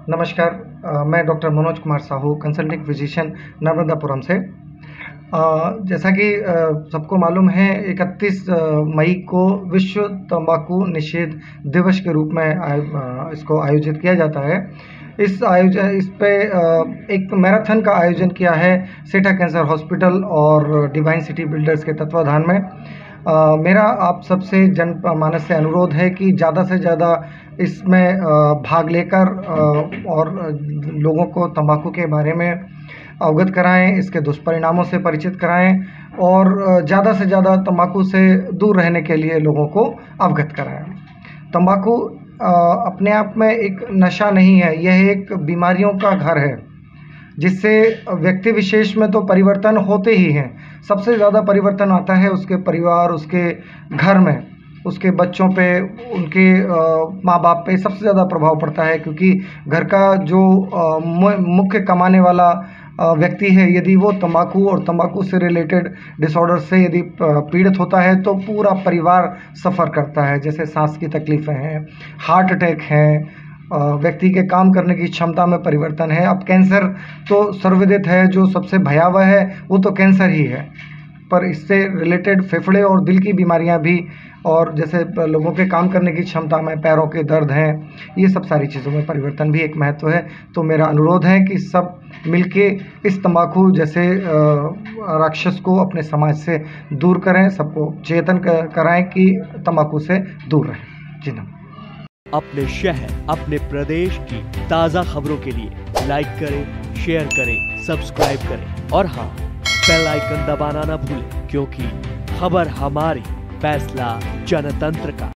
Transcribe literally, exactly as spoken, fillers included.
नमस्कार। अ, मैं doctor Manoj Kumar Sahu, consulting physician, Narmadapuram से। अ, जैसा कि अ, सबको मालूम है, इकतीस अ, मई को विश्व तंबाकू निषेध दिवस के रूप में आय अ, इसको आयोजित किया जाता है। इस आयोज इस पे अ, एक मैराथन का आयोजन किया है सेठा कैंसर हॉस्पिटल और डिवाइन सिटी बिल्डर्स के तत्वाधान में। अ, मेरा आप सबसे जनमानस से अनुरोध है कि ज़्यादा से ज़्यादा इसमें अ, भाग लेकर अ, और लोगों को तंबाकू के बारे में अवगत कराएं, इसके दुष्परिणामों से परिचित कराएं और अ, ज़्यादा से ज़्यादा तंबाकू से दूर रहने के लिए लोगों को अवगत कराएं। तंबाकू अ, अपने आप में एक नशा नहीं है, यह एक बीमारियों का घर है, जिससे व्यक्ति विशेष में तो परिवर्तन होते ही हैं। सबसे ज़्यादा परिवर्तन आता है उसके परिवार, उसके घर में, उसके बच्चों पे, उनके माँ बाप पे सबसे ज़्यादा प्रभाव पड़ता है, क्योंकि घर का जो अ, मु- मुख्य कमाने वाला अ, व्यक्ति है, यदि वो तंबाकू और तंबाकू से रिलेटेड डिसऑर्डर से यदि प- पीड़ित होता है तो पूरा परिवार सफ़र करता है। जैसे सांस की तकलीफ़ें हैं, हार्ट अटैक हैं, अ, व्यक्ति के काम करने की क्षमता में परिवर्तन है। अब कैंसर तो सर्वविदित है, जो सबसे भयावह है वो तो कैंसर ही है, पर इससे रिलेटेड फेफड़े और दिल की बीमारियां भी, और जैसे प- लोगों के काम करने की क्षमता में पैरों के दर्द हैं, ये सब सारी चीज़ों में परिवर्तन भी एक महत्व है। तो मेरा अनुरोध है कि सब मिलके इस तंबाकू जैसे अ, राक्षस को अपने समाज से दूर करें, सबको चेतन क- कराएं कि तंबाकू से दूर रहें। जी नमस्कार। अपने शहर, अपने प्रदेश की ताजा खबरों के लिए लाइक करें, शेयर करें, सब्सक्राइब करें और हाँ, बेल आइकन दबाना ना भूलें, क्योंकि खबर हमारी, फैसला जनतंत्र का।